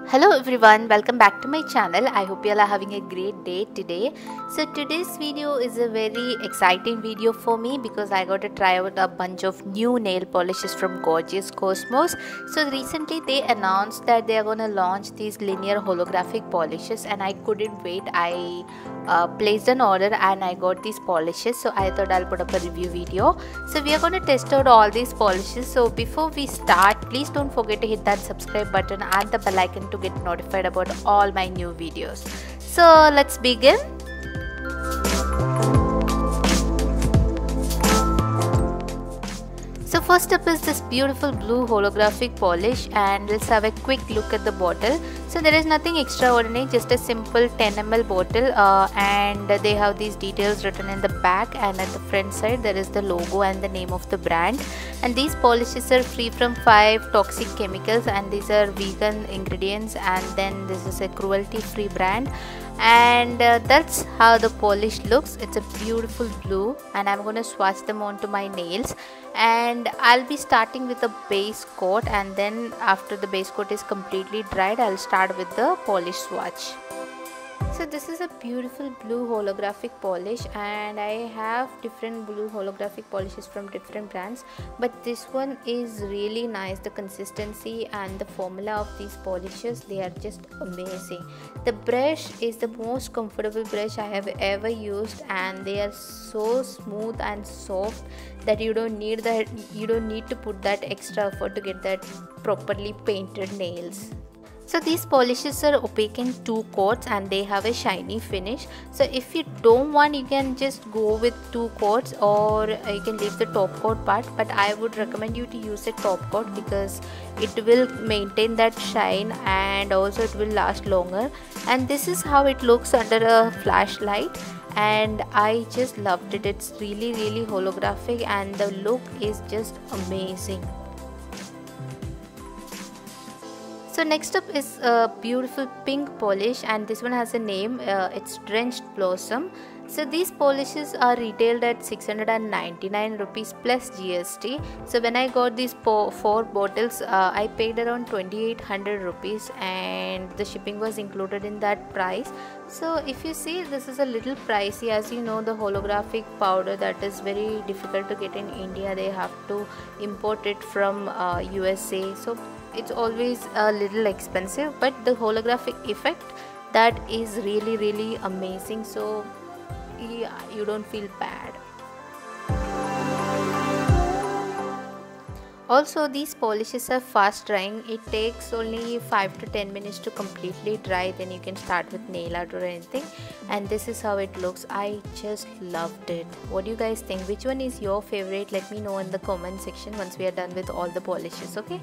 Hello everyone, welcome back to my channel. I hope you all are having a great day today. So today's video is a very exciting video for me because I got to try out a bunch of new nail polishes from Gorgeous Cosmos. So recently they announced that they are going to launch these linear holographic polishes and I couldn't wait. I placed an order and I got these polishes, so I thought I'll put up a review video. So we are going to test out all these polishes. So before we start, please don't forget to hit that subscribe button and the bell icon to get notified about all my new videos. So let's begin. So first up is this beautiful blue holographic polish, and let's have a quick look at the bottle. So there is nothing extraordinary, just a simple 10 ml bottle, and they have these details written in the back, and at the front side there is the logo and the name of the brand. And these polishes are free from 5 toxic chemicals, and these are vegan ingredients, and then this is a cruelty free brand. And that's how the polish looks. It's a beautiful blue, and I'm going to swatch them onto my nails, and I'll be starting with a base coat, and then after the base coat is completely dried, I'll start with the polish swatch. So this is a beautiful blue holographic polish, and I have different blue holographic polishes from different brands, but this one is really nice. The consistency and the formula of these polishes, they are just amazing. The brush is the most comfortable brush I have ever used, and they are so smooth and soft that you don't need to put that extra effort to get that properly painted nails. So these polishes are opaque in 2 coats and they have a shiny finish. So if you don't want, you can just go with 2 coats, or you can leave the top coat part, but I would recommend you to use a top coat because it will maintain that shine and also it will last longer. And this is how it looks under a flashlight, and I just loved it. It's really holographic and the look is just amazing. So next up is a beautiful pink polish, and this one has a name, it's Drenched Blossom. So these polishes are retailed at 699 rupees plus GST. So when I got these 4 bottles, I paid around 2800 rupees, and the shipping was included in that price. So if you see, this is a little pricey. As you know, the holographic powder, that is very difficult to get in India. They have to import it from USA. So it's always a little expensive, but the holographic effect, that is really amazing. So yeah, you don't feel bad. Also, these polishes are fast drying. It takes only 5 to 10 minutes to completely dry, then you can start with nail art or anything. And this is how it looks. I just loved it. What do you guys think? Which one is your favorite? Let me know in the comment section once we are done with all the polishes, okay?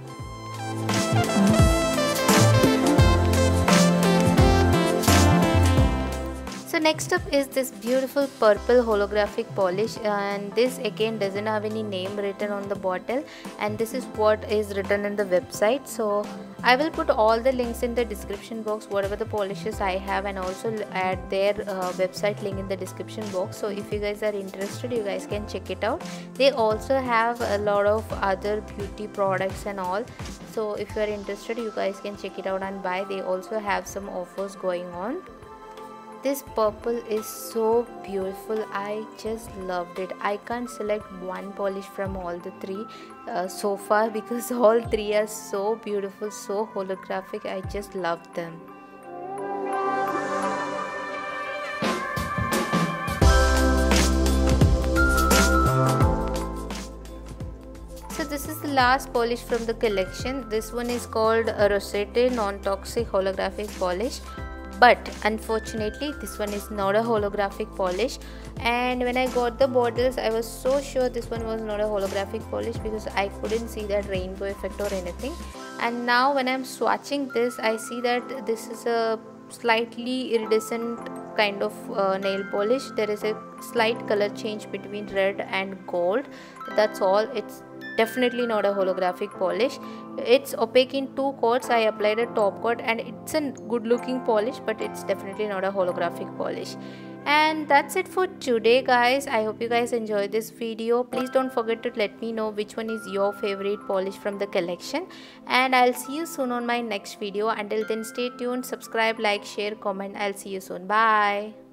So next up is this beautiful purple holographic polish, and this again doesn't have any name written on the bottle, and this is what is written in the website. So I will put all the links in the description box, whatever the polishes I have, and also add their website link in the description box. So if you guys are interested, you guys can check it out. They also have a lot of other beauty products and all. So if you are interested, you guys can check it out and buy. They also have some offers going on. This purple is so beautiful. I just loved it. I can't select one polish from all the 3 so far because all 3 are so beautiful, so holographic. I just loved them. So this is the last polish from the collection. This one is called a Rosette Non-Toxic Holographic Polish. But unfortunately this one is not a holographic polish, and when I got the bottles I was so sure this one was not a holographic polish because I couldn't see that rainbow effect or anything. And now when I'm swatching this, I see that this is a slightly iridescent kind of nail polish. There is a slight color change between red and gold. That's all. It's definitely not a holographic polish. It's opaque in 2 coats. I applied a top coat and it's a good looking polish, but it's definitely not a holographic polish. And that's it for today, guys. I hope you guys enjoyed this video. Please don't forget to let me know which one is your favorite polish from the collection, and I'll see you soon on my next video. Until then, stay tuned, subscribe, like, share, comment. I'll see you soon. Bye.